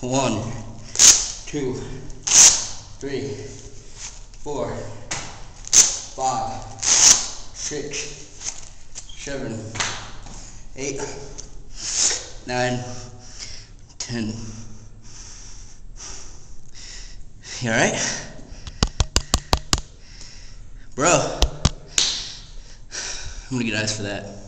1, 2, 3, 4, 5, 6, 7, 8, 9, 10. You alright? Bro, I'm gonna get ice for that.